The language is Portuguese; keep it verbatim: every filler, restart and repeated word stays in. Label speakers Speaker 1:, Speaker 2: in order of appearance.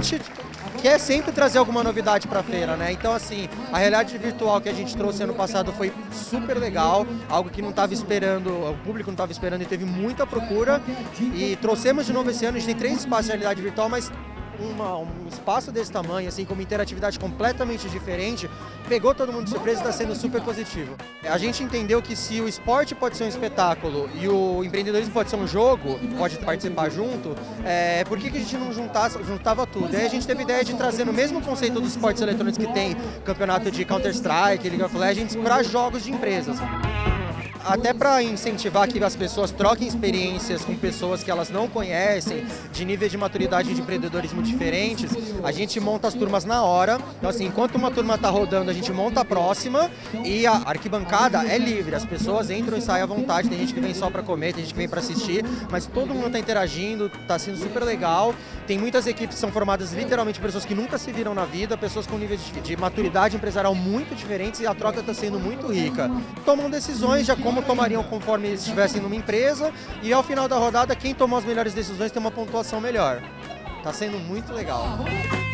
Speaker 1: gente quer sempre trazer alguma novidade para a feira, né? Então, assim, a realidade virtual que a gente trouxe ano passado foi super legal, algo que não estava esperando, o público não estava esperando e teve muita procura. E trouxemos de novo esse ano, a gente tem três espaços de realidade virtual, mas Uma, um espaço desse tamanho, assim, com uma interatividade completamente diferente, pegou todo mundo de surpresa e está sendo super positivo. A gente entendeu que se o esporte pode ser um espetáculo e o empreendedorismo pode ser um jogo, pode participar junto, é, por que, que a gente não juntasse, juntava tudo? E aí a gente teve a ideia de trazer no mesmo conceito dos esportes eletrônicos que tem campeonato de Counter-Strike, League of Legends, para jogos de empresas. Até para incentivar que as pessoas troquem experiências com pessoas que elas não conhecem, de nível de maturidade de empreendedorismo diferentes, a gente monta as turmas na hora. Então, assim, enquanto uma turma está rodando, a gente monta a próxima e a arquibancada é livre. As pessoas entram e saem à vontade. Tem gente que vem só para comer, tem gente que vem para assistir, mas todo mundo está interagindo, está sendo super legal. Tem muitas equipes que são formadas literalmente por pessoas que nunca se viram na vida, pessoas com níveis de, de maturidade empresarial muito diferentes e a troca está sendo muito rica. Tomam decisões já como tomariam conforme eles estivessem numa empresa e ao final da rodada quem tomou as melhores decisões tem uma pontuação melhor. Tá sendo muito legal.